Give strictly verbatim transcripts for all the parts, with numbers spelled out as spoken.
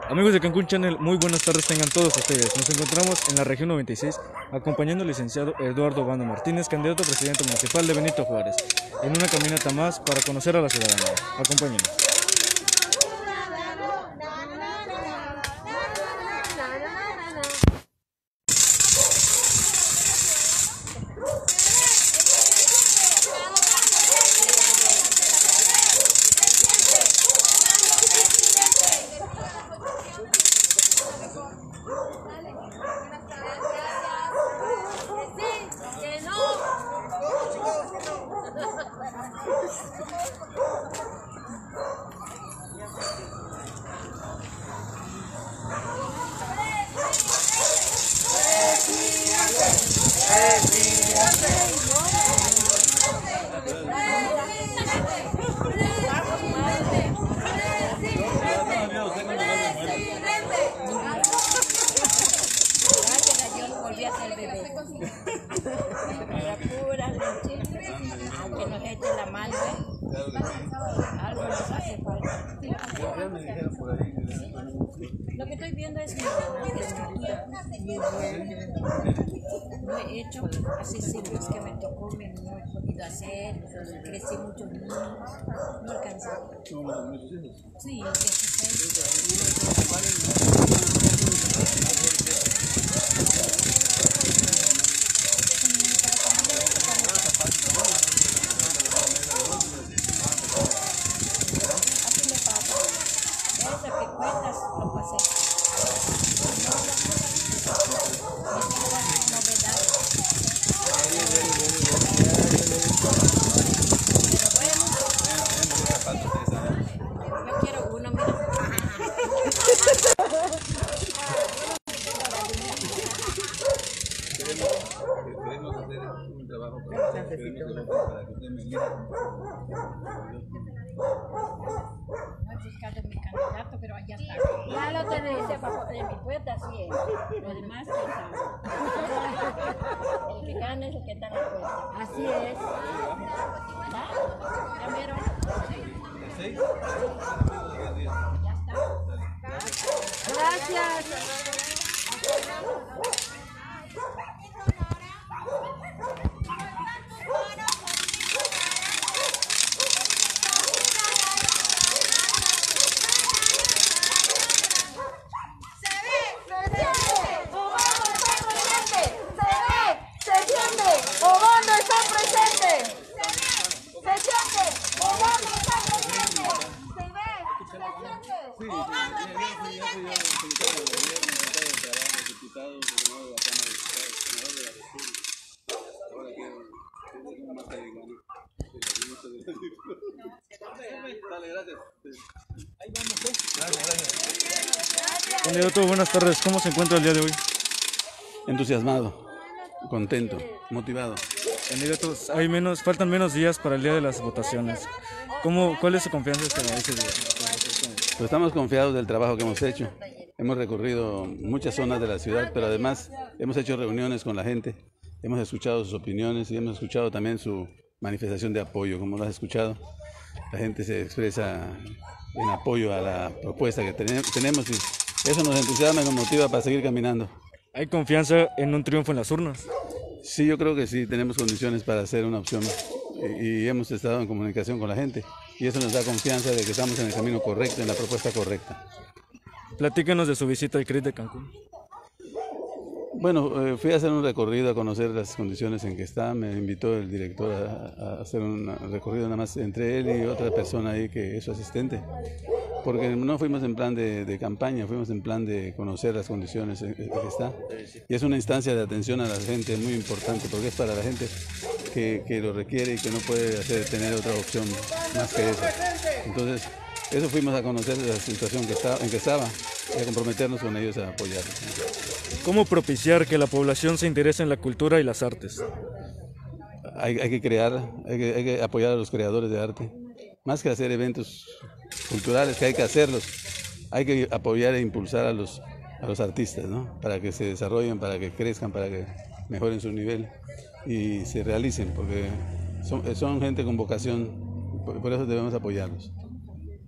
Amigos de Cancún Channel, muy buenas tardes tengan todos ustedes. Nos encontramos en la región noventa y seis acompañando al licenciado Eduardo Bando Martínez, candidato a presidente municipal de Benito Juárez, en una caminata más para conocer a la ciudadanía. Acompáñenos. Aunque nos eche la mano, ¿eh? Algo nos hace falta. Lo que estoy viendo es mi escritura. Lo he hecho hace siglos que me tocó, me no he podido hacer, crecí muchos niños, no alcanzaba. Sí, dieciséis. Queremos hacer un trabajo para que usted me mire. No he buscado mi candidato, pero allá está. Ya lo tenéis en mi puerta, sí es. Lo demás, quién sabe. El que gana es el que está en la puerta. Así es. ¿Ya? ¿Ya vieron? ¿Seis? Ya está. Gracias. Candidato, buenas tardes. ¿Cómo se encuentra el día de hoy? Entusiasmado, contento, motivado. Candidatos, hay menos, faltan menos días para el día de las votaciones. ¿Cómo, ¿Cuál es su confianza para ese día? Pues estamos confiados del trabajo que hemos hecho. Hemos recorrido muchas zonas de la ciudad, pero además hemos hecho reuniones con la gente, hemos escuchado sus opiniones y hemos escuchado también su manifestación de apoyo, como lo has escuchado. La gente se expresa en apoyo a la propuesta que tenemos y eso nos entusiasma y nos motiva para seguir caminando. ¿Hay confianza en un triunfo en las urnas? Sí, yo creo que sí, tenemos condiciones para hacer una opción y, y hemos estado en comunicación con la gente y eso nos da confianza de que estamos en el camino correcto, en la propuesta correcta. Platícanos de su visita al C R I de Cancún. Bueno, eh, fui a hacer un recorrido a conocer las condiciones en que está, me invitó el director a, a hacer un recorrido nada más entre él y otra persona ahí que es su asistente, porque no fuimos en plan de, de campaña, fuimos en plan de conocer las condiciones en que está, y es una instancia de atención a la gente muy importante, porque es para la gente que, que lo requiere y que no puede hacer, tener otra opción más que esa. Entonces, eso fuimos a conocer la situación que está, en que estaba y a comprometernos con ellos a apoyarlos. ¿Cómo propiciar que la población se interese en la cultura y las artes? Hay, hay que crear, hay que, hay que apoyar a los creadores de arte. Más que hacer eventos culturales, que hay que hacerlos, hay que apoyar e impulsar a los, a los artistas, ¿no? Para que se desarrollen, para que crezcan, para que mejoren su nivel y se realicen, porque son, son gente con vocación, por, por eso debemos apoyarlos.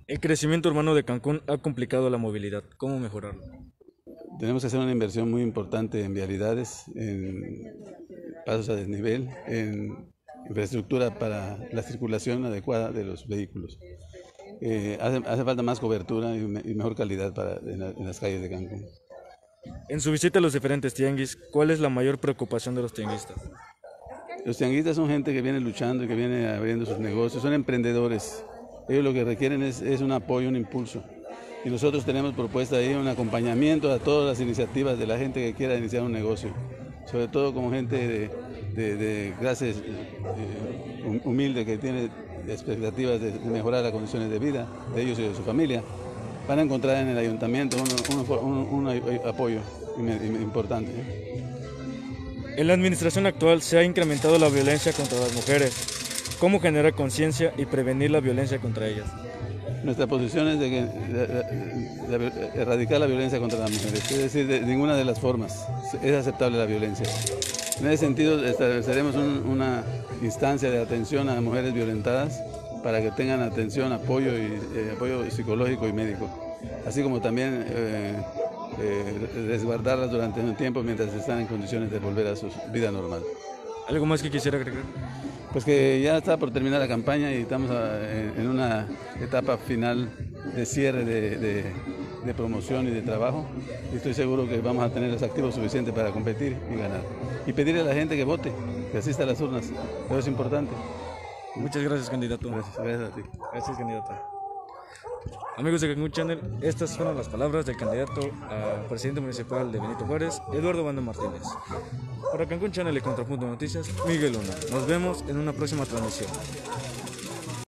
El crecimiento urbano de Cancún ha complicado la movilidad. ¿Cómo mejorarlo? Tenemos que hacer una inversión muy importante en vialidades, en pasos a desnivel, en infraestructura para la circulación adecuada de los vehículos. Eh, hace, hace falta más cobertura y, me, y mejor calidad para, en, la, en las calles de Cancún. En su visita a los diferentes tianguis, ¿cuál es la mayor preocupación de los tianguistas? Los tianguistas son gente que viene luchando y que viene abriendo sus negocios, son emprendedores. Ellos lo que requieren es, es un apoyo, un impulso. Y nosotros tenemos propuesta ahí un acompañamiento a todas las iniciativas de la gente que quiera iniciar un negocio, sobre todo como gente de, de, de clases eh, humilde que tiene expectativas de mejorar las condiciones de vida de ellos y de su familia. Van a encontrar en el ayuntamiento un, un, un, un apoyo importante. En la administración actual se ha incrementado la violencia contra las mujeres. ¿Cómo generar conciencia y prevenir la violencia contra ellas? Nuestra posición es de, que, de, de, de erradicar la violencia contra las mujeres, es decir, de ninguna de las formas es aceptable la violencia. En ese sentido, estableceremos un, una instancia de atención a mujeres violentadas para que tengan atención, apoyo, y, eh, apoyo psicológico y médico, así como también eh, eh, resguardarlas durante un tiempo mientras están en condiciones de volver a su vida normal. ¿Algo más que quisiera agregar? Pues que ya está por terminar la campaña y estamos en una etapa final de cierre de, de, de promoción y de trabajo, y estoy seguro que vamos a tener los activos suficientes para competir y ganar. Y pedirle a la gente que vote, que asista a las urnas, eso es importante. Muchas gracias, candidato. Gracias, gracias a ti. Gracias, candidato. Amigos de Cancún Channel, estas fueron las palabras del candidato a presidente municipal de Benito Juárez, Eduardo Bando Martínez. Para Cancún Channel y Contrapunto Noticias, Miguel Luna. Nos vemos en una próxima transmisión.